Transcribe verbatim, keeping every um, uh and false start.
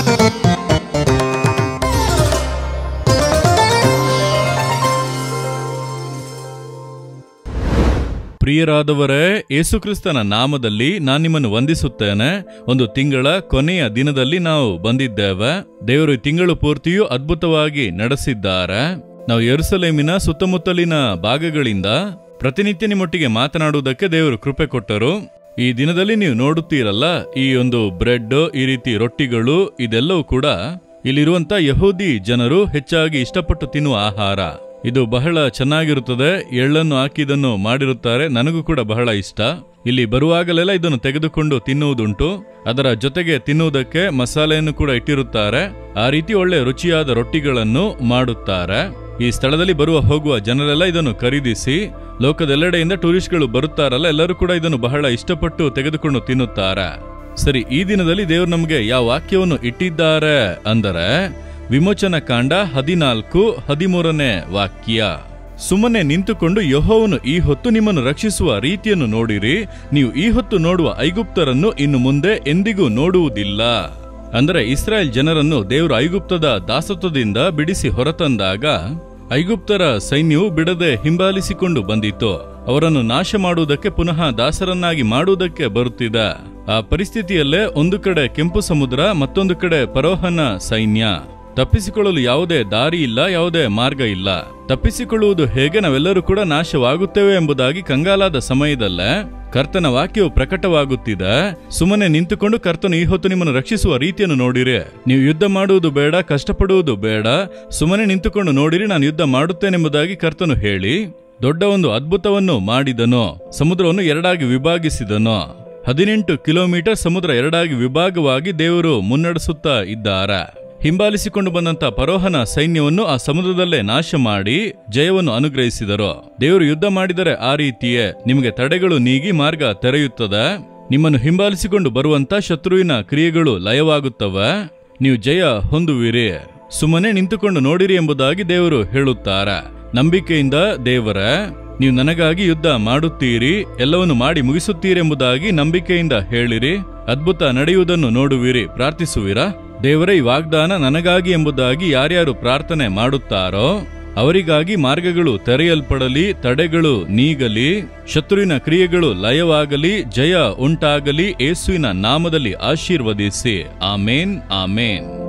ಪ್ರಿಯರಾದವರೇ, ಯೇಸುಕ್ರಿಸ್ತನ ನಾಮದಲ್ಲಿ ನಾನು ನಿಮ್ಮನ್ನು ವಂದಿಸುತ್ತೇನೆ. ಒಂದು ತಿಂಗಳ ಕೊನೆಯ ದಿನದಲ್ಲಿ ನಾವು ಬಂದಿದ್ದೇವೆ. ದೇವರು ತಿಂಗಳು ಪೂರ್ತಿಯೂ ಅದ್ಭುತವಾಗಿ ನಡೆಸಿದ್ದಾರೆ. ನಾವು ಯೆರೂಸಲೇಮಿನ ಸುತ್ತಮುತ್ತಲಿನ ಭಾಗಗಳಿಂದ ಪ್ರತಿನಿತ್ಯ ನಿಮ್ಮೊಟ್ಟಿಗೆ ಮಾತನಾಡುವುದಕ್ಕೆ ದೇವರು ಕೃಪೆ ಕೊಟ್ಟರು. ಈ ದಿನದಲ್ಲಿ ನೀವು ನೋಡುತ್ತೀರಲ್ಲ, ಈ ಒಂದು ಬ್ರೆಡ್, ಈ ರೀತಿ ರೊಟ್ಟಿಗಳು, ಇದೆಲ್ಲವೂ ಕೂಡ ಇಲ್ಲಿರುವಂತ ಯಹೂದಿ ಜನರು ಹೆಚ್ಚಾಗಿ ಇಷ್ಟಪಟ್ಟು ತಿನ್ನುವ ಆಹಾರ. ಇದು ಬಹಳ ಚೆನ್ನಾಗಿರುತ್ತದೆ. ಎಳ್ಳನ್ನು ಹಾಕಿ ಇದನ್ನು ಮಾಡಿರುತ್ತಾರೆ. ನನಗೂ ಕೂಡ ಬಹಳ ಇಷ್ಟ. ಇಲ್ಲಿ ಬರುವಾಗಲೆಲ್ಲ ಇದನ್ನು ತೆಗೆದುಕೊಂಡು ತಿನ್ನುವುದುಂಟು. ಅದರ ಜೊತೆಗೆ ತಿನ್ನುವುದಕ್ಕೆ ಮಸಾಲೆಯನ್ನು ಕೂಡ ಇಟ್ಟಿರುತ್ತಾರೆ. ಆ ರೀತಿ ಒಳ್ಳೆ ರುಚಿಯಾದ ರೊಟ್ಟಿಗಳನ್ನು ಮಾಡುತ್ತಾರೆ. ಈ ಸ್ಥಳದಲ್ಲಿ ಬರುವ ಹೋಗುವ ಜನರೆಲ್ಲ ಇದನ್ನು ಖರೀದಿಸಿ, ಲೋಕದೆಲ್ಲೆಡೆಯಿಂದ ಟೂರಿಸ್ಟ್ಗಳು ಬರುತ್ತಾರಲ್ಲ, ಎಲ್ಲರೂ ಕೂಡ ಇದನ್ನು ಬಹಳ ಇಷ್ಟಪಟ್ಟು ತೆಗೆದುಕೊಂಡು ತಿನ್ನುತ್ತಾರೆ. ಸರಿ, ಈ ದಿನದಲ್ಲಿ ದೇವರು ನಮಗೆ ಯಾವ ವಾಕ್ಯವನ್ನು ಇಟ್ಟಿದ್ದಾರೆ ಅಂದರೆ ವಿಮೋಚನ ಕಾಂಡ ಹದಿನಾಲ್ಕು ಹದಿಮೂರನೇ ವಾಕ್ಯ. ಸುಮ್ಮನೆ ನಿಂತುಕೊಂಡು ಯೆಹೋವನು ಈ ಹೊತ್ತು ನಿಮ್ಮನ್ನು ರಕ್ಷಿಸುವ ರೀತಿಯನ್ನು ನೋಡಿರಿ. ನೀವು ಈ ಹೊತ್ತು ನೋಡುವ ಐಗುಪ್ತರನ್ನು ಇನ್ನು ಮುಂದೆ ಎಂದಿಗೂ ನೋಡುವುದಿಲ್ಲ. ಅಂದರೆ ಇಸ್ರಾಯೇಲ್ ಜನರನ್ನು ದೇವರು ಐಗುಪ್ತದ ದಾಸತ್ವದಿಂದ ಬಿಡಿಸಿ ಹೊರತಂದಾಗ ಐಗುಪ್ತರ ಸೈನ್ಯವು ಬಿಡದೆ ಹಿಂಬಾಲಿಸಿಕೊಂಡು ಬಂದಿತು. ಅವರನ್ನು ನಾಶ ಮಾಡುವುದಕ್ಕೆ, ಪುನಃ ದಾಸರನ್ನಾಗಿ ಮಾಡುವುದಕ್ಕೆ ಬರುತ್ತಿದ್ದ ಆ ಪರಿಸ್ಥಿತಿಯಲ್ಲೇ ಒಂದು ಕಡೆ ಕೆಂಪು ಸಮುದ್ರ, ಮತ್ತೊಂದು ಕಡೆ ಫರೋಹನ ಸೈನ್ಯ. ತಪ್ಪಿಸಿಕೊಳ್ಳಲು ಯಾವುದೇ ದಾರಿ ಇಲ್ಲ, ಯಾವುದೇ ಮಾರ್ಗ ಇಲ್ಲ. ತಪ್ಪಿಸಿಕೊಳ್ಳುವುದು ಹೇಗೆ? ನಾವೆಲ್ಲರೂ ಕೂಡ ನಾಶವಾಗುತ್ತೇವೆ ಎಂಬುದಾಗಿ ಕಂಗಾಲಾದ ಸಮಯದಲ್ಲೇ ಕರ್ತನ ವಾಕ್ಯವು ಪ್ರಕಟವಾಗುತ್ತಿದೆ. ಸುಮ್ಮನೆ ನಿಂತುಕೊಂಡು ಕರ್ತನು ಈ ಹೊತ್ತು ನಿಮ್ಮನ್ನು ರಕ್ಷಿಸುವ ರೀತಿಯನ್ನು ನೋಡಿರಿ. ನೀವು ಯುದ್ಧ ಮಾಡುವುದು ಬೇಡ, ಕಷ್ಟಪಡುವುದು ಬೇಡ, ಸುಮ್ಮನೆ ನಿಂತುಕೊಂಡು ನೋಡಿರಿ, ನಾನು ಯುದ್ಧ ಮಾಡುತ್ತೇನೆಂಬುದಾಗಿ ಕರ್ತನು ಹೇಳಿ ದೊಡ್ಡ ಒಂದು ಅದ್ಭುತವನ್ನು ಮಾಡಿದನು. ಸಮುದ್ರವನ್ನು ಎರಡಾಗಿ ವಿಭಾಗಿಸಿದನು. ಹದಿನೆಂಟು ಕಿಲೋಮೀಟರ್ ಸಮುದ್ರ ಎರಡಾಗಿ ವಿಭಾಗವಾಗಿ ದೇವರು ಮುನ್ನಡೆಸುತ್ತಾ ಇದ್ದಾರೆ. ಹಿಂಬಾಲಿಸಿಕೊಂಡು ಬಂದಂತ ಫರೋಹನ ಸೈನ್ಯವನ್ನು ಆ ಸಮುದ್ರದಲ್ಲೇ ನಾಶ ಮಾಡಿ ಜಯವನ್ನು ಅನುಗ್ರಹಿಸಿದರು. ದೇವರು ಯುದ್ಧ ಮಾಡಿದರೆ ಆ ರೀತಿಯೇ ನಿಮಗೆ ತಡೆಗಳು ನೀಗಿ ಮಾರ್ಗ ತೆರೆಯುತ್ತದೆ. ನಿಮ್ಮನ್ನು ಹಿಂಬಾಲಿಸಿಕೊಂಡು ಬರುವಂತ ಶತ್ರುವಿನ ಕ್ರಿಯೆಗಳು ಲಯವಾಗುತ್ತವೆ. ನೀವು ಜಯ ಹೊಂದುವಿರಿ. ಸುಮ್ಮನೆ ನಿಂತುಕೊಂಡು ನೋಡಿರಿ ಎಂಬುದಾಗಿ ದೇವರು ಹೇಳುತ್ತಾರೆ. ನಂಬಿಕೆಯಿಂದ, ದೇವರೇ, ನೀವು ನನಗಾಗಿ ಯುದ್ಧ ಮಾಡುತ್ತೀರಿ, ಎಲ್ಲವನ್ನು ಮಾಡಿ ಮುಗಿಸುತ್ತೀರಿ ಎಂಬುದಾಗಿ ನಂಬಿಕೆಯಿಂದ ಹೇಳಿರಿ. ಅದ್ಭುತ ನಡೆಯುವುದನ್ನು ನೋಡುವಿರಿ. ಪ್ರಾರ್ಥಿಸುವಿರಾ? ದೇವರೇ, ಈ ವಾಗ್ದಾನ ನನಗಾಗಿ ಎಂಬುದಾಗಿ ಯಾರ್ಯಾರು ಪ್ರಾರ್ಥನೆ ಮಾಡುತ್ತಾರೋ ಅವರಿಗಾಗಿ ಮಾರ್ಗಗಳು ತೆರೆಯಲ್ಪಡಲಿ, ತಡೆಗಳು ನೀಗಲಿ, ಶತ್ರುವಿನ ಕ್ರಿಯೆಗಳು ಲಯವಾಗಲಿ, ಜಯ ಉಂಟಾಗಲಿ. ಯೇಸುವಿನ ನಾಮದಲ್ಲಿ ಆಶೀರ್ವದಿಸಿ. ಆಮೇನ್, ಆಮೇನ್.